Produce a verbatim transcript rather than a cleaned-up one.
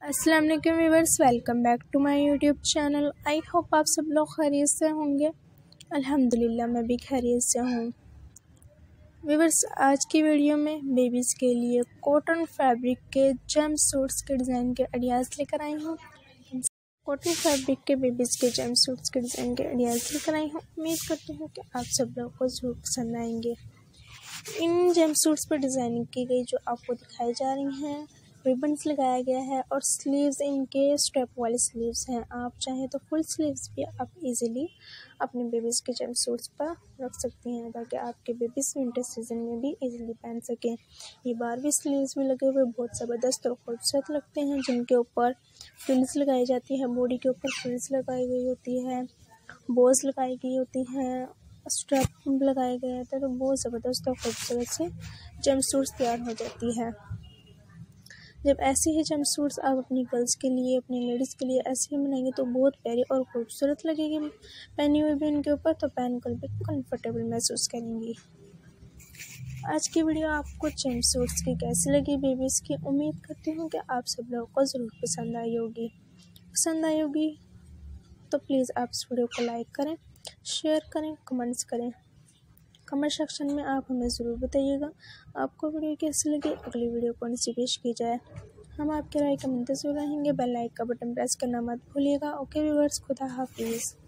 अस्सलाम वालेकुम viewers, welcome back to my YouTube channel. I hope आप सब लोग खैरियत से होंगे। अल्हम्दुलिल्लाह मैं भी खैरियत से हूँ। व्यूअर्स, आज की वीडियो में बेबीज़ के लिए कॉटन फैब्रिक के जंप सूट्स के डिज़ाइन के आइडियाज़ लेकर आई हूँ। कॉटन फैब्रिक के बेबीज़ के जंप सूट्स के डिज़ाइन के आइडियाज़ लेकर आई हूँ। उम्मीद करती हूँ कि आप सब लोगों को ज़रूर पसंद आएंगे। इन जंप सूट्स पर डिज़ाइनिंग की गई जो आपको दिखाई जा रही हैं, रिबन्स लगाया गया है और स्लीव्स इनके स्टेप वाले स्लीव्स हैं। आप चाहें तो फुल स्लीव्स भी आप इजीली अपने बेबीज़ के जंप सूट्स पर रख सकती हैं ताकि आपके बेबीज़ विंटर सीजन में भी इजीली पहन सकें। ये बारहवीं स्लीव्स भी लगे हुए बहुत ज़बरदस्त और खूबसूरत लगते हैं, जिनके ऊपर फ्रिल्स लगाई जाती है, बॉडी के ऊपर फ्रिल्स लगाई गई होती है, बोज लगाई गई होती हैं, स्ट्रैप लगाया गया होता है, तो बहुत ज़बरदस्त और खूबसूरत से जंप सूट्स तैयार हो जाती है। जब ऐसे ही जंप सूट्स आप अपनी गर्ल्स के लिए, अपनी लेडीज़ के लिए ऐसे ही बनाएंगे तो बहुत प्यारी और खूबसूरत लगेगी पहनी हुई भी उनके ऊपर, तो पहन कर भी कंफर्टेबल महसूस करेंगी। आज की वीडियो आपको जंप सूट्स की कैसी लगी बेबीज़ की, उम्मीद करती हूँ कि आप सब लोगों को ज़रूर पसंद आई होगी। पसंद आई होगी तो प्लीज़ आप इस वीडियो को लाइक करें, शेयर करें, कमेंट्स करें। कमेंट सेक्शन में आप हमें ज़रूर बताइएगा आपको वीडियो कैसी लगी, अगली वीडियो कौन सी पेश की जाए। हम आपके राय का मुंतज़िर रहेंगे। बेल आइकन का बटन प्रेस करना मत भूलिएगा। ओके व्यूअर्स, खुदा हाफिज़।